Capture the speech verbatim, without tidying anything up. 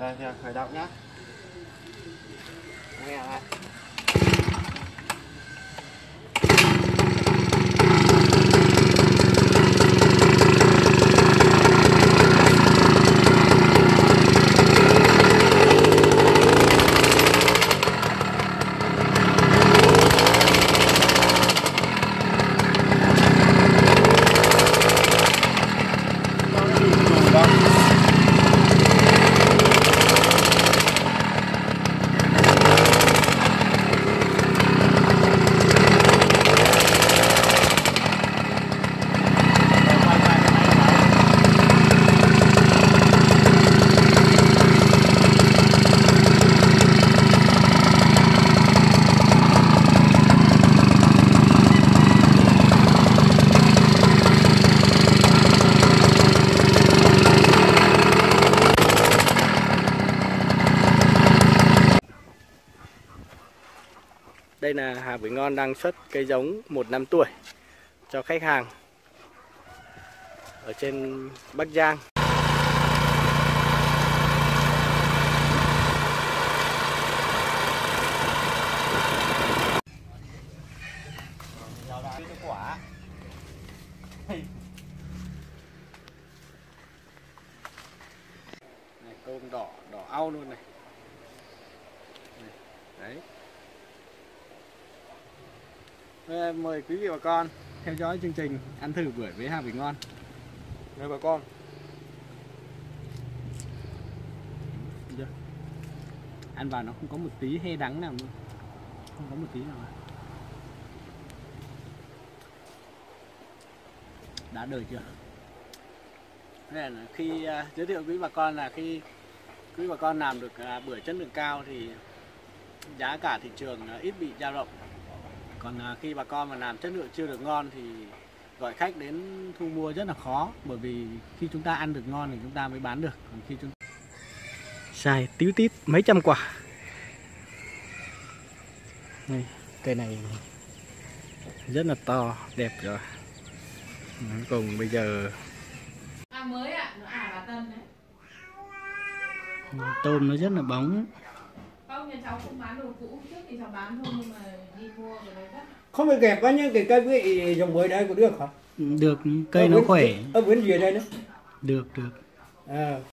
Rồi thì khởi động nhá. Nghe lại. Đây là Hà Bưởi Ngon đang xuất cây giống một năm tuổi cho khách hàng ở trên Bắc Giang. Này, tôm đỏ đỏ au luôn này. Đấy. Mời quý vị và con theo dõi chương trình ăn thử bưởi với Hà Bưởi Ngon. Mời bà con. Ăn vào nó không có một tí he đắng nào luôn. Không có một tí nào. Đã đời chưa? Đây là khi uh, giới thiệu quý bà con là khi quý bà con làm được uh, bưởi chất lượng cao thì giá cả thị trường uh, ít bị dao động. Còn uh, khi bà con mà làm chất lượng chưa được ngon thì gọi khách đến thu mua rất là khó, bởi vì khi chúng ta ăn được ngon thì chúng ta mới bán được. Còn khi chúng xài tíu tít mấy trăm quả. Này, cây này rất là to, đẹp rồi. Cùng bây giờ à, mới ạ, à, à, bà Tân đấy. Tôm nó rất là bóng. Không, nhà cháu không bán đồ cũ, trước thì cháu bán thôi nhưng mà đi mua cái đấy rất. Không phải kẹp quá những cái cây với dòng bưởi đây có được hả? Được, cây nó khỏe. Ở bên dưới đây nữa. Được, được. À,